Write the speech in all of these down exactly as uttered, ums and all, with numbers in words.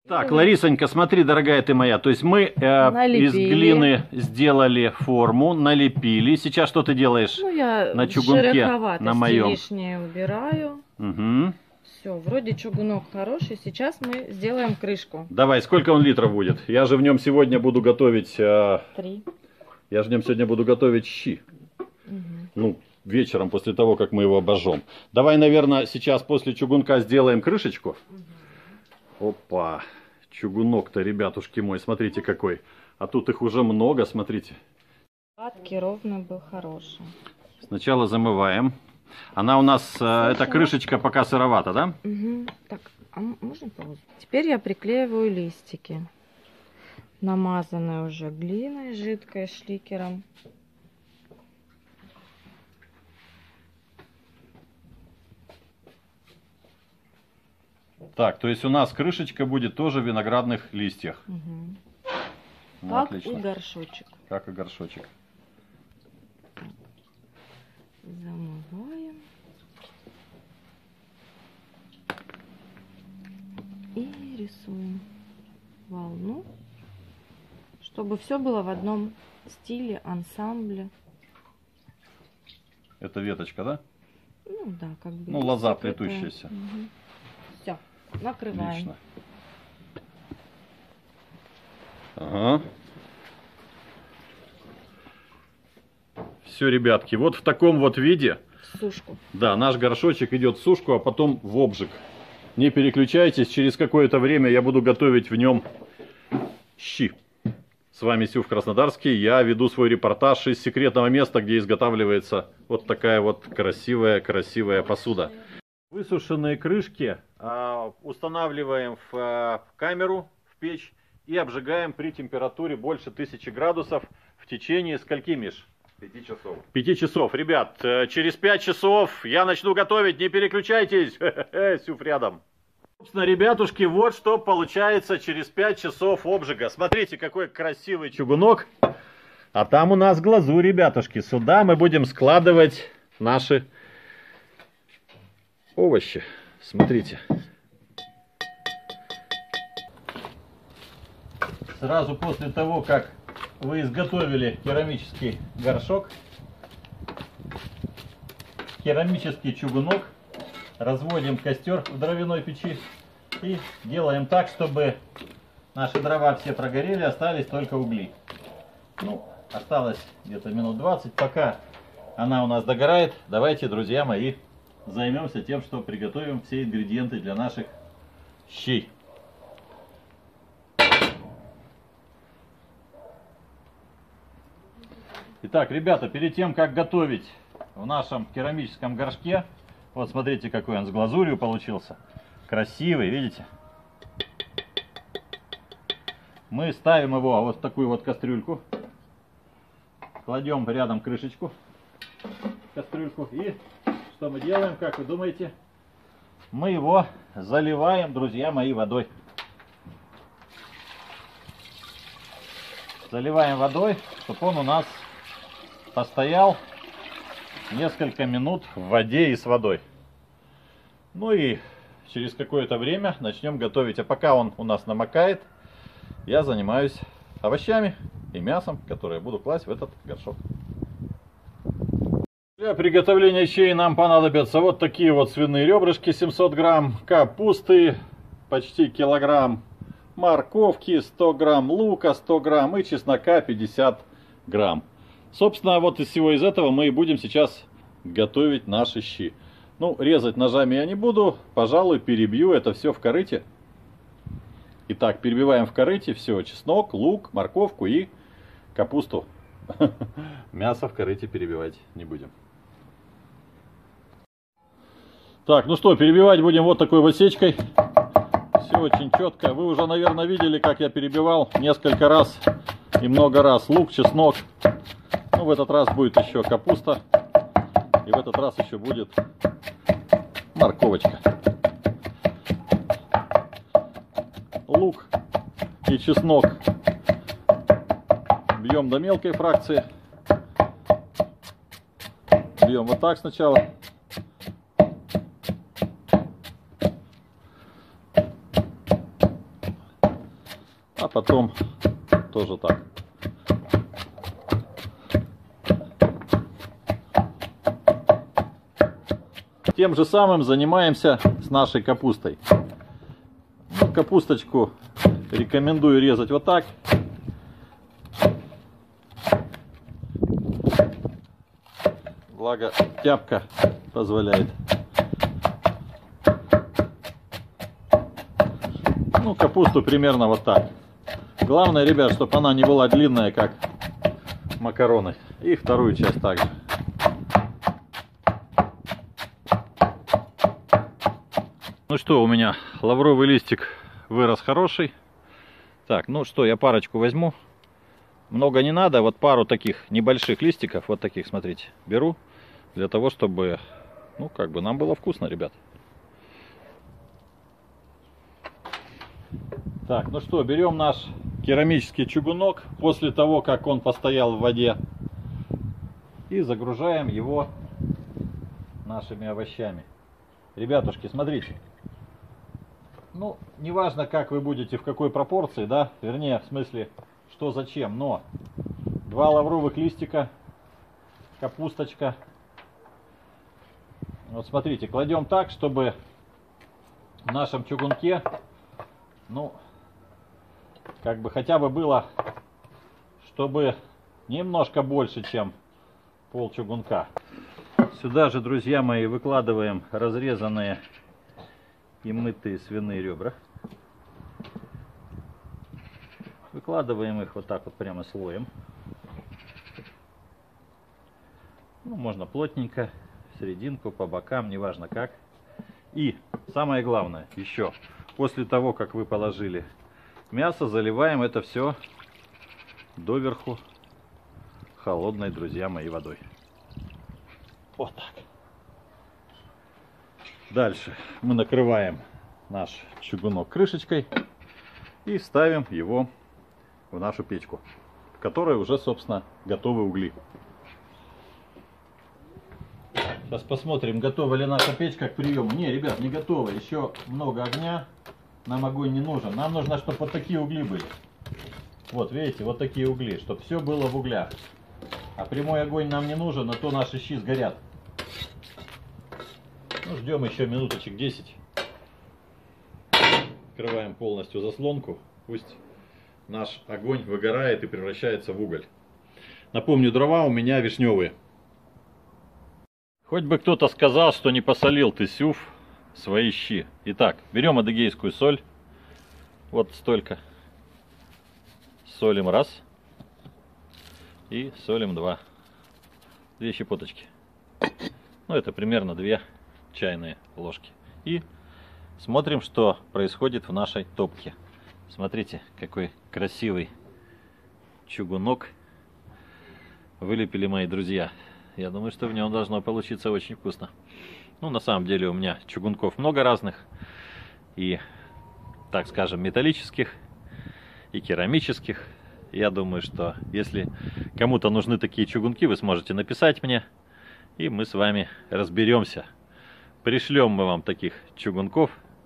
Так, Ларисонька, смотри, дорогая ты моя, то есть мы э, из глины сделали форму, налепили. Сейчас что ты делаешь? Ну, я на чугунке, на моем? лишнее убираю. Угу. Все, вроде чугунок хороший. Сейчас мы сделаем крышку. Давай, сколько он литров будет? Я же в нем сегодня буду готовить... Э, Три. Я же в нем сегодня буду готовить щи. Угу. Ну, вечером, после того, как мы его обожжем. Давай, наверное, сейчас после чугунка сделаем крышечку. Угу. Опа! Чугунок-то, ребятушки мой, смотрите какой. А тут их уже много, смотрите. Гладкий, ровный был, хороший. Сначала замываем. Она у нас, Слушай, эта крышечка пока сыровата, да? Угу. Так, а можно паузу? Теперь я приклеиваю листики. Намазанные уже глиной жидкой, шликером. Так, то есть у нас крышечка будет тоже в виноградных листьях. Угу. Ну, как отлично. и горшочек. Как и горшочек. Замываем. И рисуем волну, чтобы все было в одном стиле, ансамбле. Это веточка, да? Ну да, как бы. Ну, лоза плетущаяся. Угу. Все, накрываем. Отлично. Ага. Все, ребятки, вот в таком вот виде. В сушку. Да, наш горшочек идет в сушку, а потом в обжиг. Не переключайтесь, через какое-то время я буду готовить в нем щи. С вами Сюф Краснодарский. Я веду свой репортаж из секретного места, где изготавливается вот такая вот красивая-красивая посуда. Высушенные крышки а, устанавливаем в а, камеру, в печь и обжигаем при температуре больше тысячи градусов в течение скольки, Миш? Пяти часов. Пяти часов. Ребят, через пять часов я начну готовить, не переключайтесь. Сюф рядом. Собственно, ребятушки, вот что получается через пять часов обжига. Смотрите, какой красивый чугунок. А там у нас глазурь, ребятушки. Сюда мы будем складывать наши овощи. Смотрите. Сразу после того, как вы изготовили керамический горшок, керамический чугунок, разводим костер в дровяной печи и делаем так, чтобы наши дрова все прогорели, остались только угли. Ну, осталось где-то минут двадцать, пока она у нас догорает. Давайте, друзья мои, займемся тем, что приготовим все ингредиенты для наших щей. Итак, ребята, перед тем, как готовить в нашем керамическом горшке, вот смотрите, какой он с глазурью получился. Красивый, видите? Мы ставим его вот в такую вот кастрюльку. Кладем рядом крышечку, кастрюльку. И что мы делаем, как вы думаете? Мы его заливаем, друзья мои, водой. Заливаем водой, чтобы он у нас постоял несколько минут в воде и с водой. Ну и через какое-то время начнем готовить. А пока он у нас намокает, я занимаюсь овощами и мясом, которые буду класть в этот горшок. Для приготовления щей нам понадобятся вот такие вот свиные ребрышки, семьсот грамм, капусты почти килограмм, морковки сто грамм, лука сто грамм и чеснока пятьдесят грамм. Собственно, вот из всего из этого мы и будем сейчас готовить наши щи. Ну, резать ножами я не буду, пожалуй, перебью это все в корыте. Итак, перебиваем в корыте все: чеснок, лук, морковку и капусту. Мясо в корыте перебивать не будем. Так, ну что, перебивать будем вот такой вот сечкой. Все очень четко. Вы уже, наверное, видели, как я перебивал несколько раз и много раз лук, чеснок. Ну, в этот раз будет еще капуста. И в этот раз еще будет морковочка. Лук и чеснок бьем до мелкой фракции. Бьем вот так сначала. А потом тоже так. Тем же самым занимаемся с нашей капустой. Ну, капусточку рекомендую резать вот так. Благо тяпка позволяет. Ну, капусту примерно вот так. Главное, ребят, чтобы она не была длинная, как макароны. И вторую часть также. Ну что, у меня лавровый листик вырос хороший. Так, ну что, я парочку возьму. Много не надо, вот пару таких небольших листиков, вот таких, смотрите, беру. Для того, чтобы, ну, как бы нам было вкусно, ребят. Так, ну что, берем наш керамический чугунок после того, как он постоял в воде. И загружаем его нашими овощами. Ребятушки, смотрите. Ну, неважно, как вы будете, в какой пропорции, да, вернее, в смысле, что зачем, но два лавровых листика, капусточка. Вот смотрите, кладем так, чтобы в нашем чугунке, ну, как бы хотя бы было, чтобы немножко больше, чем пол чугунка. Сюда же, друзья мои, выкладываем разрезанные и мытые свиные ребра. Выкладываем их вот так вот прямо слоем. Ну, можно плотненько, в серединку, по бокам, неважно как. И самое главное, еще после того, как вы положили мясо, заливаем это все доверху холодной, друзья мои, водой. Вот так. Дальше мы накрываем наш чугунок крышечкой и ставим его в нашу печку, в которой уже, собственно, готовы угли. Сейчас посмотрим, готова ли наша печка к приему. Не, ребят, не готова. Еще много огня. Нам огонь не нужен. Нам нужно, чтобы вот такие угли были. Вот, видите, вот такие угли, чтобы все было в углях. А прямой огонь нам не нужен, а то наши щи сгорят. Ну, ждем еще минуточек десять. Открываем полностью заслонку. Пусть наш огонь выгорает и превращается в уголь. Напомню, дрова у меня вишневые. Хоть бы кто-то сказал, что не посолил ты, Сюф, свои щи. Итак, берем адыгейскую соль. Вот столько. Солим раз. И солим два. Две щепоточки. Ну, это примерно две чайные ложки. И смотрим, что происходит в нашей топке. Смотрите, какой красивый чугунок вылепили мои друзья. Я думаю, что в нем должно получиться очень вкусно. Ну, на самом деле у меня чугунков много разных. И, так скажем, металлических, и керамических. Я думаю, что если кому-то нужны такие чугунки, вы сможете написать мне. И мы с вами разберемся. Пришлем мы вам таких чугунков.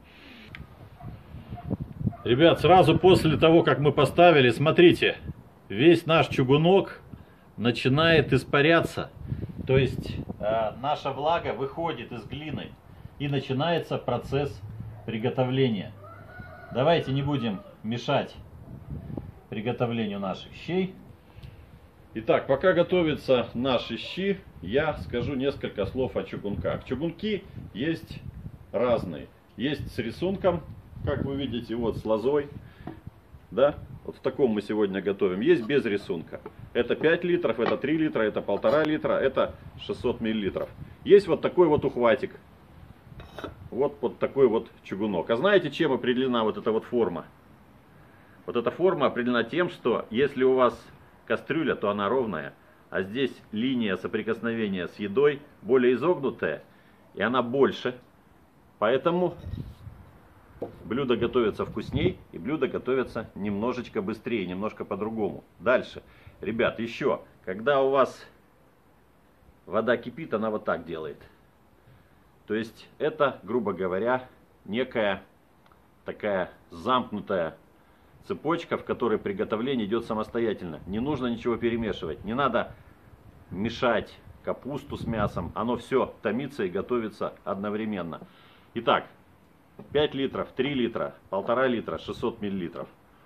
Ребят, сразу после того, как мы поставили, смотрите, весь наш чугунок начинает испаряться. То есть э, наша влага выходит из глины и начинается процесс приготовления. Давайте не будем мешать приготовлению наших щей. Итак, пока готовятся наши щи, я скажу несколько слов о чугунках. Чугунки есть разные. Есть с рисунком, как вы видите, вот с лозой. Да? Вот в таком мы сегодня готовим. Есть без рисунка. Это пять литров, это три литра, это полтора литра, это шестьсот миллилитров. Есть вот такой вот ухватик. Вот, вот такой вот чугунок. А знаете, чем определена вот эта вот форма? Вот эта форма определена тем, что если у вас кастрюля, то она ровная. А здесь линия соприкосновения с едой более изогнутая. И она больше. Поэтому блюдо готовится вкусней, и блюдо готовится немножечко быстрее, немножко по-другому. Дальше. Ребят, еще, когда у вас вода кипит, она вот так делает. То есть это, грубо говоря, некая такая замкнутая цепочка, в которой приготовление идет самостоятельно. Не нужно ничего перемешивать. Не надо мешать капусту с мясом. Оно все томится и готовится одновременно. Итак, пять литров, три литра, полтора литра, шестьсот миллилитров.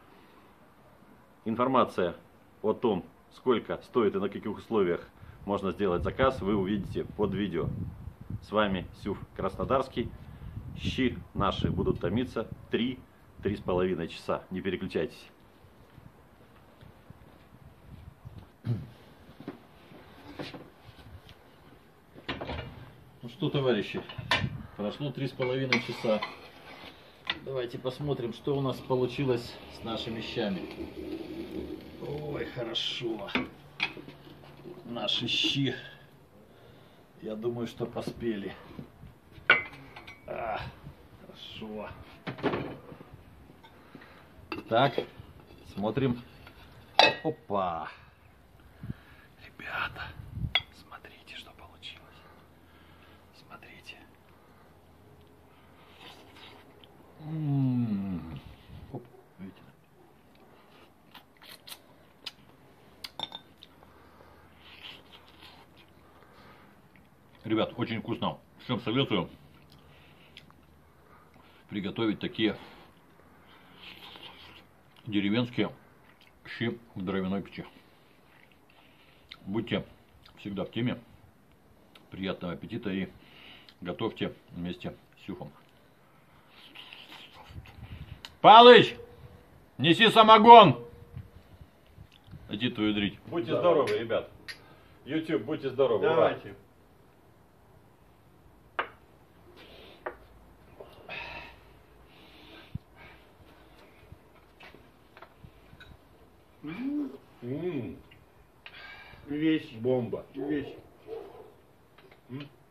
Информация о том, сколько стоит и на каких условиях можно сделать заказ, вы увидите под видео. С вами Сюф Краснодарский. Щи наши будут томиться три-три с половиной часа. Не переключайтесь. Ну что, товарищи, прошло три с половиной часа. Давайте посмотрим, что у нас получилось с нашими щами. Ой, хорошо. Наши щи, я думаю, что поспели. А, хорошо. Так, смотрим. Опа. Ребята, смотрите, что получилось. Смотрите. М-м-м. Оп, видите? Ребят, очень вкусно. Всем советую приготовить такие деревенские щи в дровяной печи. Будьте всегда в теме. Приятного аппетита и готовьте вместе с Сюфом. Палыч, неси самогон! Иди твою дрить. Будьте да. здоровы, ребят. YouTube, будьте здоровы. Давайте. М-м-м. Вещь. Бомба. Вещь. М?